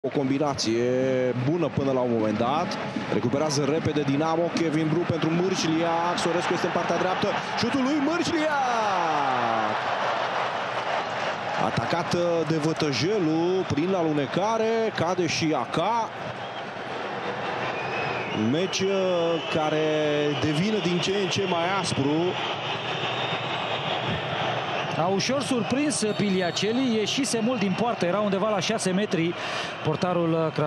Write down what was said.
O combinație bună până la un moment dat. Recuperează repede Dinamo. Kevin Bru pentru Mârșiliac. Sorescu este în partea dreaptă. Șutul lui Mârșiliac. Atacat de Vătăjelu prin alunecare. Cade și Aca. Un meci care devine din ce în ce mai aspru. A ușor surprins Piliaceli, ieșise mult din poartă, era undeva la 6 metri portarul